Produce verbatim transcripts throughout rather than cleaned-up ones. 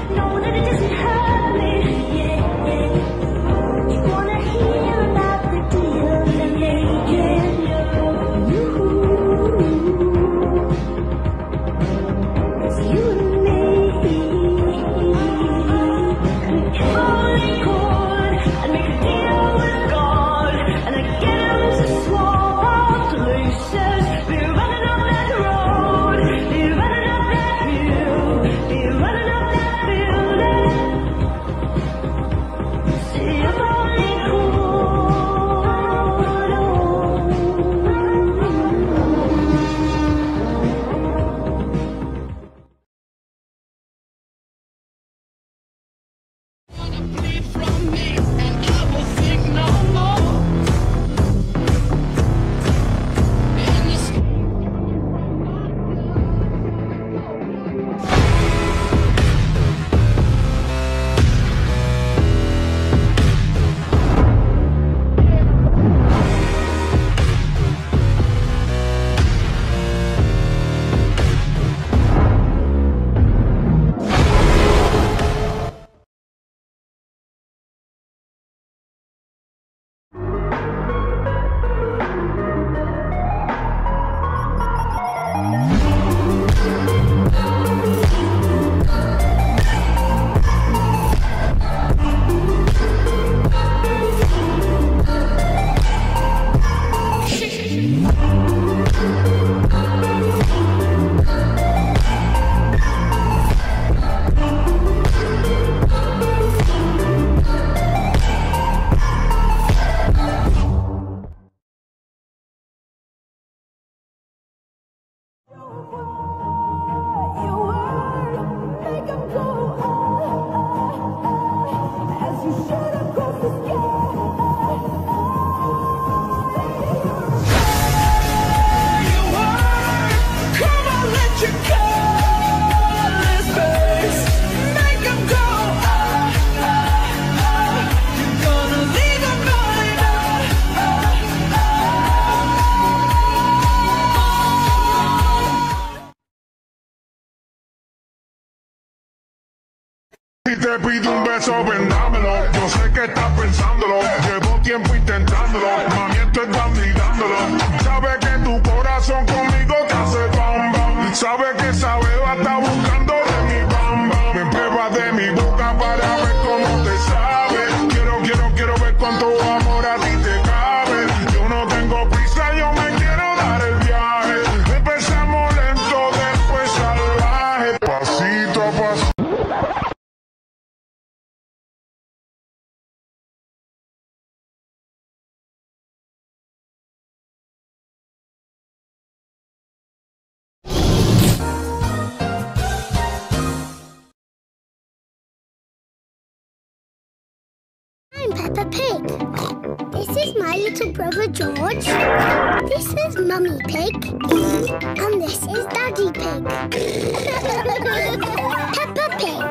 know that it doesn't hurt me. Yeah, yeah. You wanna hear about the deal they're making. Ooh, it's you and me. And if only could, I'd make a deal with God, and I'd get him to swap our places. Be running up that road, be running up that hill, be running up that building. See if only could. Bleed from me, and I will think no more. And you Si te pido un beso, vendámelo. Yo sé que estás pensándolo. Llevo tiempo intentándolo. Mami, estoy validándolo. Sabe que tu corazón conmigo te hace bam bam. Sabe que esa beba está buscando de mi bam bam. Me pruebas de mi boca para ver cómo te sabe. Quiero, quiero, quiero ver cuánto amor a ti te cabe. Yo no tengo prisa, yo me quiero dar el viaje. Empezamos lento, después salvaje. Pasito a pasito. I'm Peppa Pig. This is my little brother George. This is Mummy Pig. And this is Daddy Pig. Peppa Pig.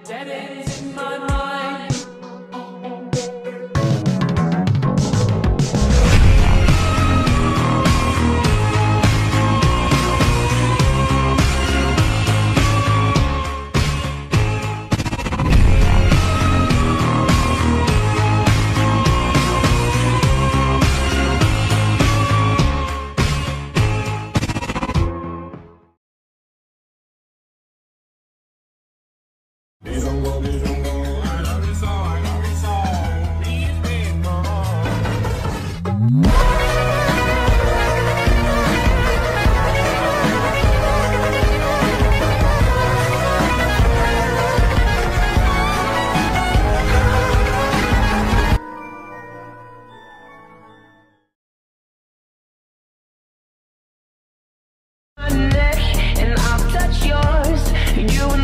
Dead ends in my mind. And I'll touch yours. You and